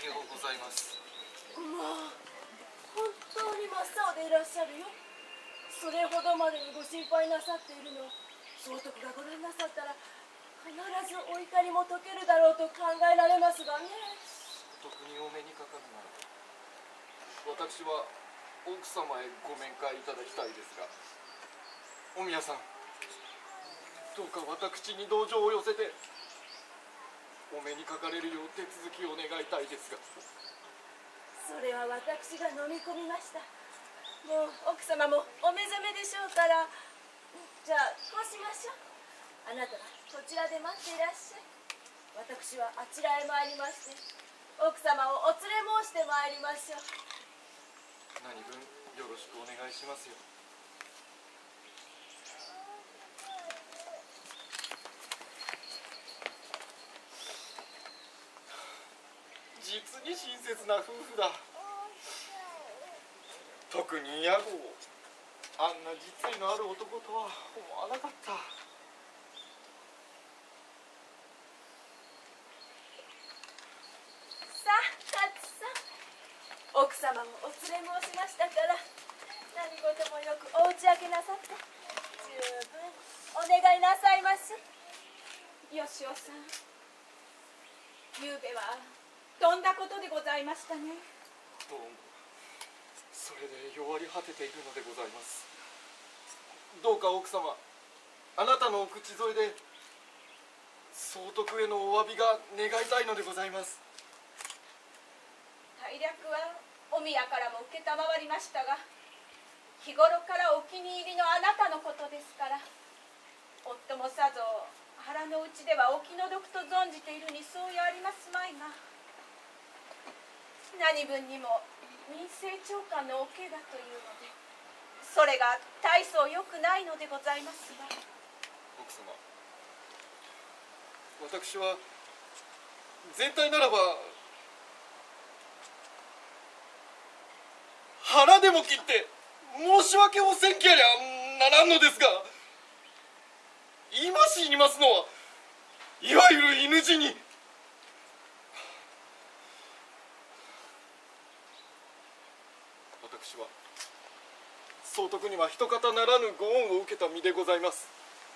ようございます。 まあ、本当に真っ青でいらっしゃるよ。それほどまでにご心配なさっているのを総督がご覧なさったら必ずお怒りも解けるだろうと考えられますがね。 特にお目にかかるなら私は奥様へご面会いただきたいですが、お宮さん、どうか私に同情を寄せてお目にかかれるよう手続きを願いたいですが。 それは私が飲み込みました。もう奥様もお目覚めでしょうから、じゃあこうしましょう。あなたはこちらで待っていらっしゃい。私はあちらへ参りまして奥様をお連れ申して参りましょう。 何分よろしくお願いしますよ。実に親切な夫婦だ。特に屋号、あんな実意のある男とは思わなかった。 さあ勝さん、奥様もお連れ申しましたから何事もよくお打ち明けなさって十分お願いなさいまし。よしおさん、ゆうべはとんだことでございましたね。 どうもそれで弱り果てているのでございます。どうか奥様、あなたのお口添えで総督へのお詫びが願いたいのでございます。 大略はお宮からも承りましたが、日頃からお気に入りのあなたのことですから、夫もさぞ腹の内ではお気の毒と存じているに相違ありますまいが、何分にも民政長官のお怪我というので、それが大層良くないのでございますが。 奥様、私は全体ならば腹でも切って申し訳をせんきゃりゃならんのですが、今し言いますのはいわゆる犬死に。私は総督には一方ならぬご恩を受けた身でございます。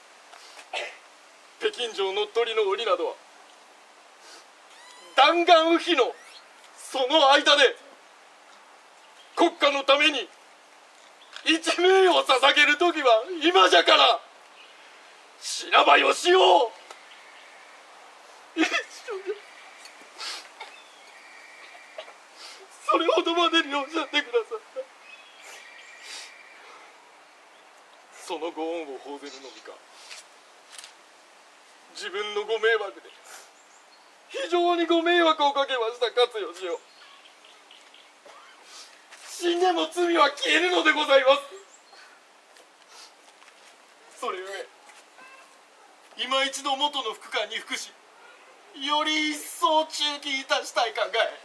北京城の鳥の檻などは弾丸雨日のその間で国家のために一命を捧げる時は今じゃから。死なばよしよう。それほどまでにおっしゃってくださった。そのご恩を報ぜるのみか、自分のご迷惑で非常にご迷惑をかけました勝義よ。死んでも罪は消えるのでございます。それゆえ今一度元の副官に服し、より一層忠義いたしたい考え。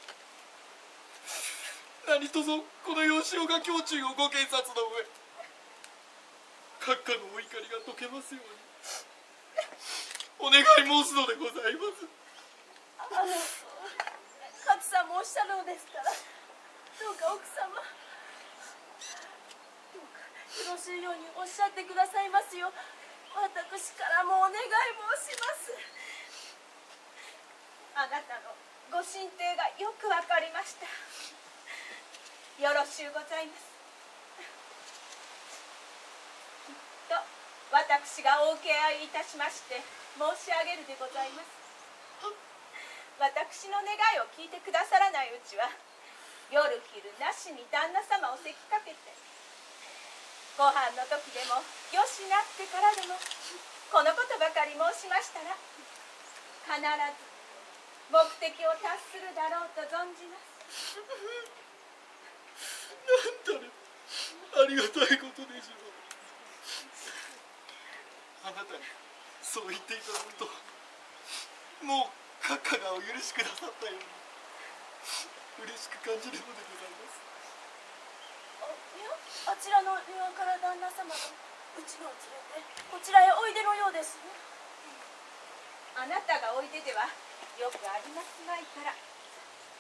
何とぞこの吉岡胸中をご検察の上、閣下のお怒りが解けますようにお願い申すのでございます。 勝さんもおっしゃるのですから、どうか奥様、どうかよろしいようにおっしゃってくださいますよ。私からもお願い申します。あなたのご心底がよくわかりました。よろしゅうございます。きっと私がお受け合いいたしまして申し上げるでございます。私の願いを聞いてくださらないうちは夜昼なしに旦那様をせきかけて、ご飯の時でもよしなってからでもこのことばかり申しましたら必ず目的を達するだろうと存じます。 なんだね、ありがたいことでしょう。あなたにそう言っていただくと、もう閣下がお許しくださったように嬉しく感じるのでございます。 いや、あちらの庭から旦那様がうちのを連れてこちらへおいでのようですね。あなたがおいでではよくありますまいから、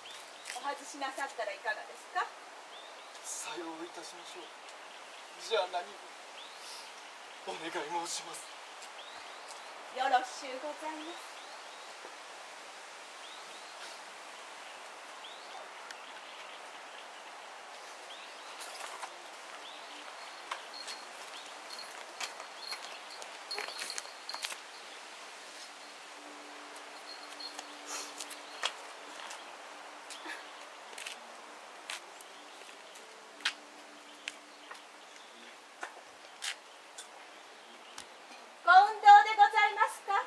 お外しなさったらいかがですか。 さよういたしましょう。じゃあ何分お願い申します。 よろしゅうございます。ご運動でございますか。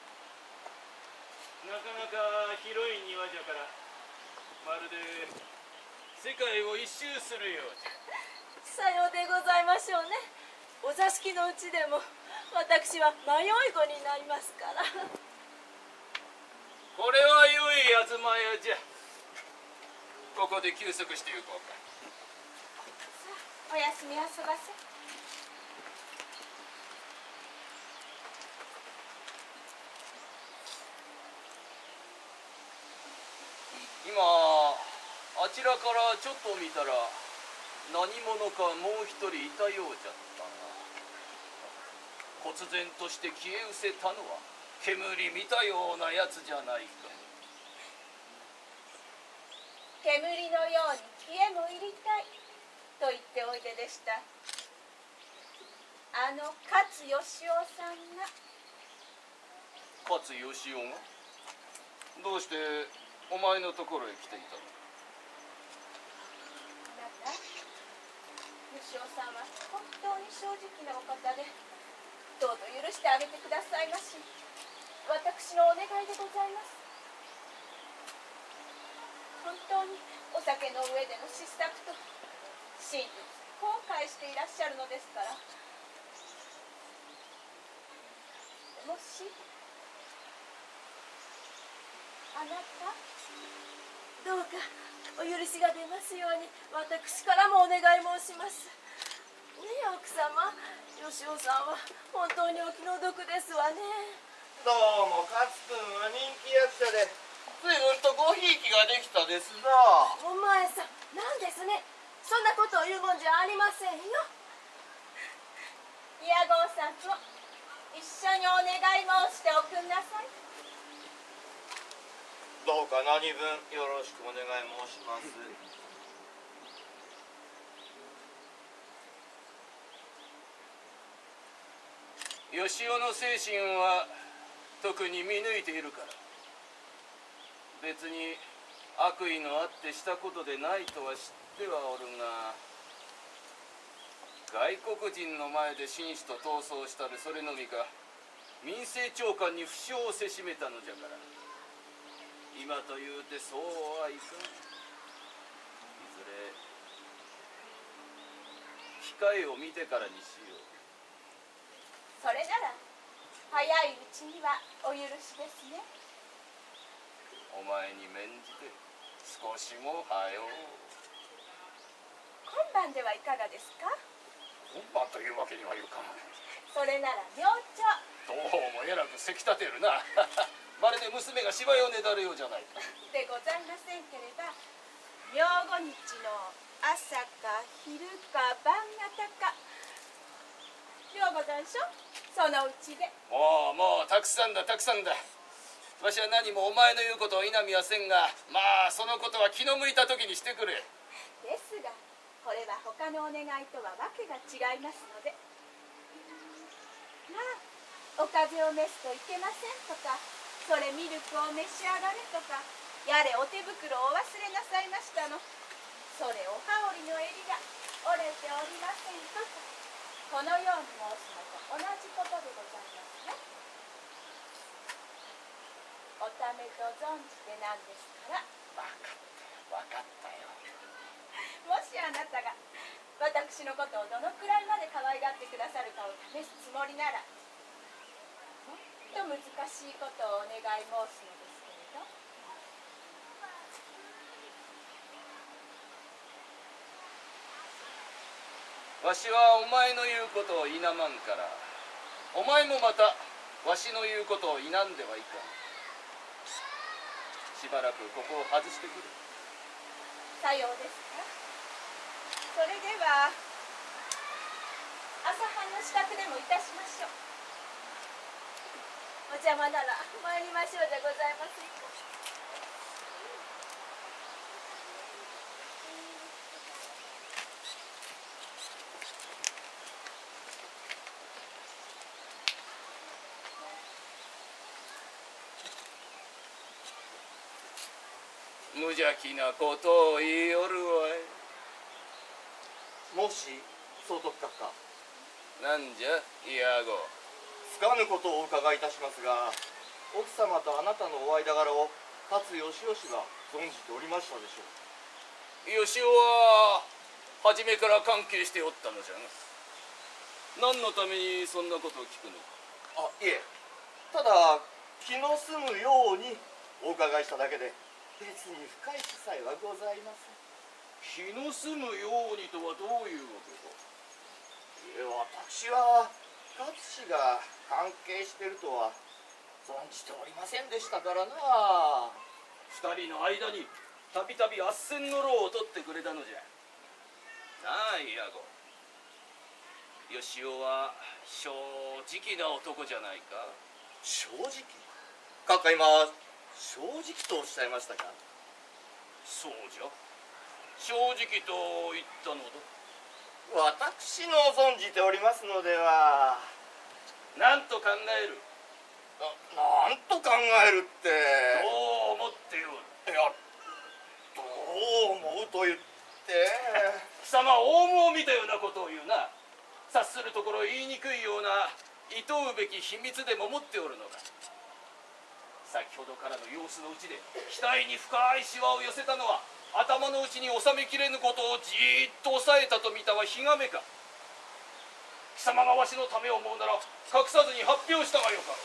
なかなか広い庭じゃから、まるで世界を一周するようじゃ。 さようでございましょうね。お座敷のうちでも私は迷い子になりますから。 これは良い東屋じゃ。ここで休息してゆこうか。 おやすみあそばせ。 今あちらからちょっと見たら何者かもう一人いたようじゃったな。忽然として消え失せたのは煙見たようなやつじゃないか。 煙のように消えも入りたいと言っておいででした。あの勝義雄さんが。 勝義雄がどうしてお前のところへ来ていたの。 あなた、義雄さんは本当に正直なお方で、どうぞ許してあげてくださいまし。私のお願いでございます。本当にお酒の上での失策と真実後悔していらっしゃるのですから。もしあなた、 どうかお許しが出ますように私からもお願い申します。ねえ奥様、義雄さんは本当にお気の毒ですわね。 どうも勝君は人気役者で随分とごひいきができたですな。 お前さん、なんですね。そんなことを言うもんじゃありませんよ。 宮郷さんと一緒にお願い申しておくんなさい。 どうか何分よろしくお願い申します。 義雄の精神は特に見抜いているから。別に悪意のあってしたことでないとは知ってはおるが、外国人の前で紳士と逃走したるそれのみか、民政長官に負傷をせしめたのじゃから、今というてそうはいかん。いずれ機会を見てからにしよう。 それなら早いうちにはお許しですね。 お前に免じて少しも早う。 今晩ではいかがですか。 今晩というわけにはいかん。 それなら明朝。 どうもえらくせき立てるな。まるで娘が芝居をねだるようじゃないか。 でございませんければ、明後日の朝か昼か晩方かようござんしょ。そのうちで。 もうたくさんだたくさんだ。わしは何もお前の言うことを否みはせんが、まあそのことは気の向いた時にしてくれ。 ですがこれは他のお願いとはわけが違いますので。まあお風邪を召すといけませんとか、それミルクを召し上がれとか、やれお手袋をお忘れなさいましたの、それお羽織の襟が折れておりませんとか、このように申すのと同じことでございますね。おためと存じてなんですから。 分かったよ。 もしあなたが私のことをどのくらいまで可愛がってくださるかを試すつもりなら、もっと難しいことをお願い申すのですけれど。 わしはお前の言うことを否まんから、お前もまたわしの言うことを否んではいかん。しばらくここを外してくれ。 さようですか。それでは朝飯の支度でもいたしましょう。 お邪魔なら参りましょうでございますか。 無邪気なことを言いよるわい。 もし総督閣下、 なんじゃイヤゴ。 つかぬことをお伺いいたしますが、奥様とあなたのお間柄を勝義義が存じておりましたでしょう。 義雄は初めから関係しておったのじゃな。何のためにそんなことを聞くのか。 あ、いえ、ただ気の済むようにお伺いしただけで、別に深い記載はございません。 気の済むようにとはどういうわけか。 いえ、私は勝氏が関係しているとは存じておりませんでしたからな。 二人の間にたびたび斡旋の労を取ってくれたのじゃ。なあイヤゴ。義雄は正直な男じゃないか。 正直？閣下今正直とおっしゃいましたか？ そうじゃ。正直と言ったのだ。 私の存じておりますのでは。 なんと考える。 なんと考えるって。 どう思っておる。 いや、どう思うと言って貴様オウムを見たようなことを言うな。察するところ言いにくいような厭うべき秘密でも持っておるのか。先ほどからの様子のうちで額に深いシワを寄せたのは頭の内に収めきれぬことをじーっと抑えたと見たはひがめか。貴様がわしのためを思うなら隠さずに発表したがよかろ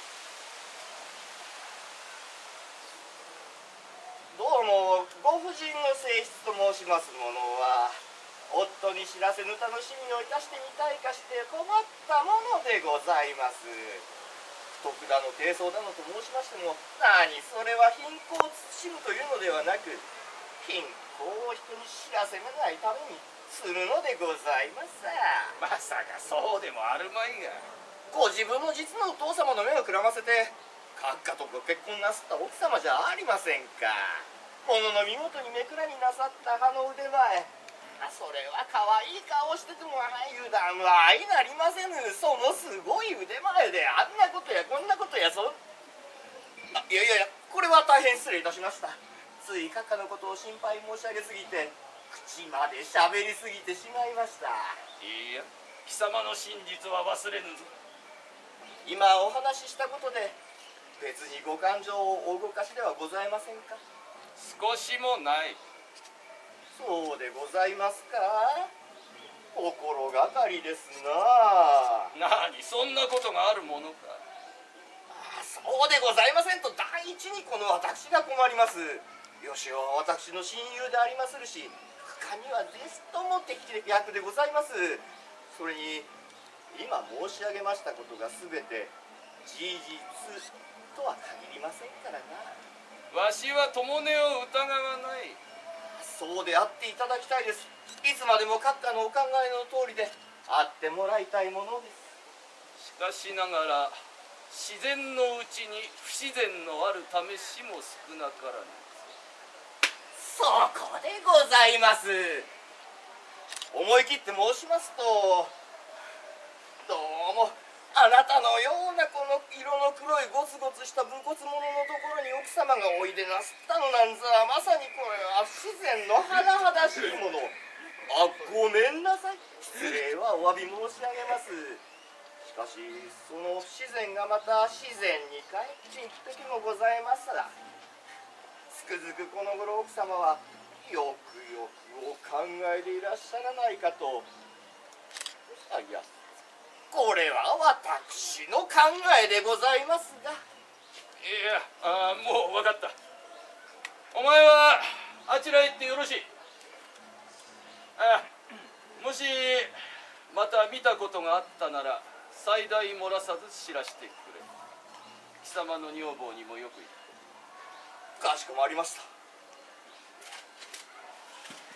どうもご婦人の性質と申しますものは、夫に知らせぬ楽しみをいたしてみたいかして困ったものでございます。徳だの低層だのと申しましても、何それは貧困を慎むというのではなく、貧困を人に知らせないためにするのでございます。 まさかそうでもあるまいが。 ご自分の実のお父様の目をくらませて閣下とご結婚なすった奥様じゃありませんか。ものの見事にめくらになさった葉の腕前、それは可愛い顔してても油断は相なりませぬ。そのすごい腕前であんなことやこんなことやいやいやいや、これは大変失礼いたしました。つい閣下のことを心配申し上げすぎて口まで喋りすぎてしまいました。 いいや、貴様の真実は忘れぬぞ。 今お話ししたことで別にご感情をお動かしではございませんか。 少しもない。 そうでございますか。心がかりですな。 何、そんなことがあるものか。 そうでございませんと、第一にこの私が困ります。義雄は私の親友でありまするし、他にはですとも適役でございます。それに今申し上げましたことが全て事実とは限りませんからな。 わしは友根を疑わない。 そうであっていただきたいです。いつまでも閣下のお考えの通りであってもらいたいものです。 しかしながら自然のうちに不自然のある試しも少なからぬ。 そこでございます。思い切って申しますと、どうもあなたのようなこの色の黒いゴツゴツした武骨者のところに奥様がおいでなすったのなんざ、まさにこれは不自然の甚だしいもの。ごめんなさい、失礼はお詫び申し上げます。しかしその不自然がまた自然に帰っていく時もございますら、つくづくこの頃奥様はよくよくお考えでいらっしゃらないかと。いや、これは私の考えでございますが。 いや、もう分かった。お前はあちらへ行ってよろしい。もしまた見たことがあったなら最大漏らさず知らしてくれ。貴様の女房にもよく言って。 かしこまりました。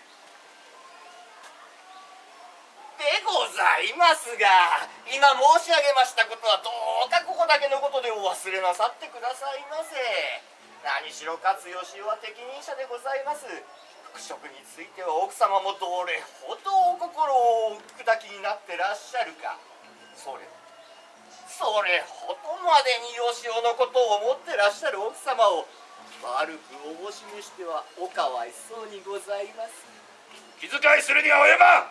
でございますが、今申し上げましたことはどうかここだけのことでお忘れなさってくださいませ。何しろ勝義雄は適任者でございます。服飾については奥様もどれほどお心を砕きになってらっしゃるか。それほどまでに義雄のことを思ってらっしゃる奥様を悪くおぼしめしてはおかわいそうにございます。 気遣いするには及ばん。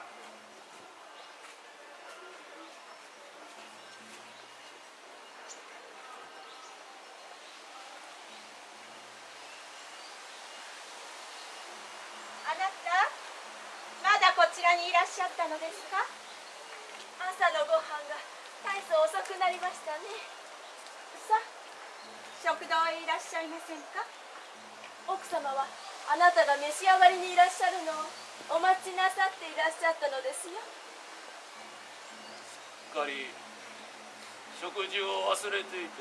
あなたまだこちらにいらっしゃったのですか？ 朝のご飯が大層遅くなりましたね。 さあ食堂へいらっしゃいませんか？ 奥様はあなたが召し上がりにいらっしゃるのをお待ちなさっていらっしゃったのですよ。 すっかり食事を忘れていた。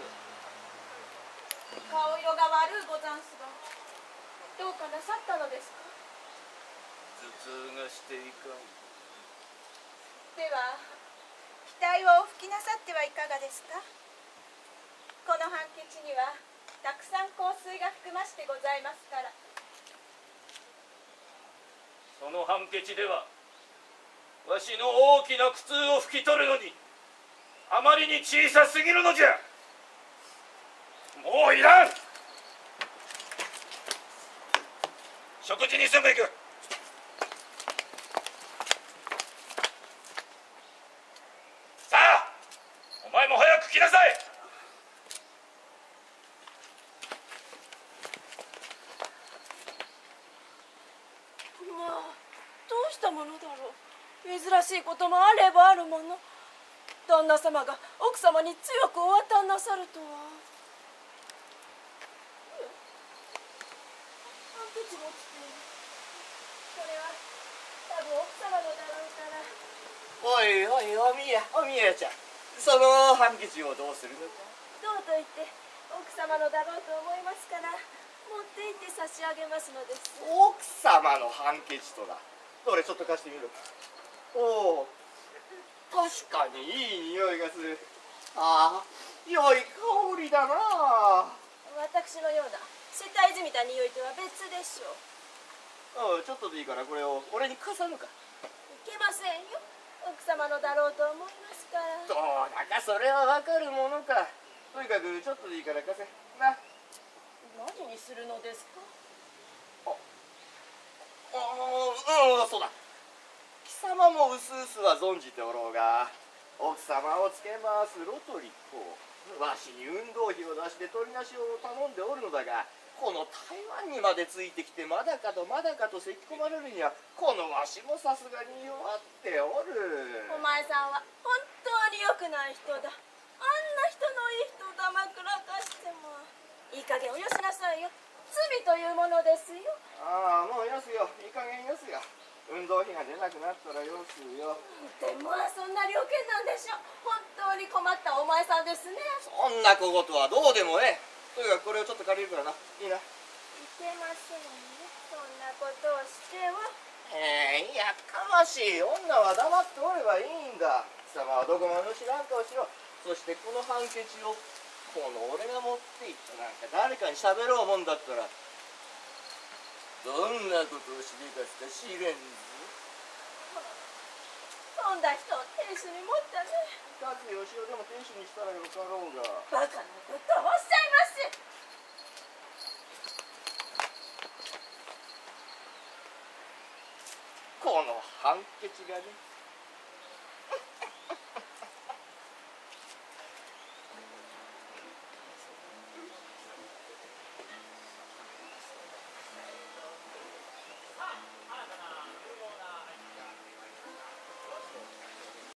顔色が悪うござんすが、どうかなさったのですか？ 頭痛がしていかん。 では額をお拭きなさってはいかがですか？この判決にはたくさん香水が含ましてございますから。 その判決ではわしの大きな苦痛を拭き取るのにあまりに小さすぎるのじゃ。もういらん。食事にすぐ行く。さあお前も早く来なさい。 まあどうしたものだろう。珍しいこともあればあるもの。旦那様が奥様に強くお与えなさるとは。ハンケチもつっている。これは多分奥様のだろうから。 おいおい、おみやちゃん、そのハンケチをどうするのか。 どうと言って奥様のだろうと思いますから持って行って差し上げますのです。 奥様のハンケチとだ。どれちょっと貸してみろ。おお、確かにいい匂いがする。ああ、良い香りだな。 私のような世帯じみた匂いとは別でしょう。 ちょっとでいいからこれを俺に貸さぬか。 いけませんよ。奥様のだろうと思いますから。 どうだかそれはわかるものか。とにかくちょっとでいいから貸せな。 何にするのですか？ そうだ。貴様もうすうすは存じておろうが、奥様をつけ回すロトリコ、わしに運動費を出して取りなしを頼んでおるのだが、この台湾にまでついてきてまだかとせき込まれるにはこのわしもさすがに弱っておる。 お前さんは本当に良くない人だ。あんな人のいい人をだまくらかしても。いい加減およしなさいよ。罪というものですよ。 ああ、もうよすよ。いい加減よすよ。運動費が出なくなったらよすよ。 でもそんな了見なんでしょ。本当に困ったお前さんですね。 そんな小言はどうでもええ。とにかくこれをちょっと借りるからな。いいな。 いけませんね。そんなことをしては。 やかましい女は黙っておればいいんだ。貴様はどこまでも知らん顔しろ。そしてこの判決をこの俺が持っていったなんか誰かに喋ろうもんだったらどんなことをしでかすか知れんぞ。 そんな人を亭主に持ったね。 勝義雄でも亭主にしたらよかろうが。 バカなことをおっしゃいます。 この判決がね。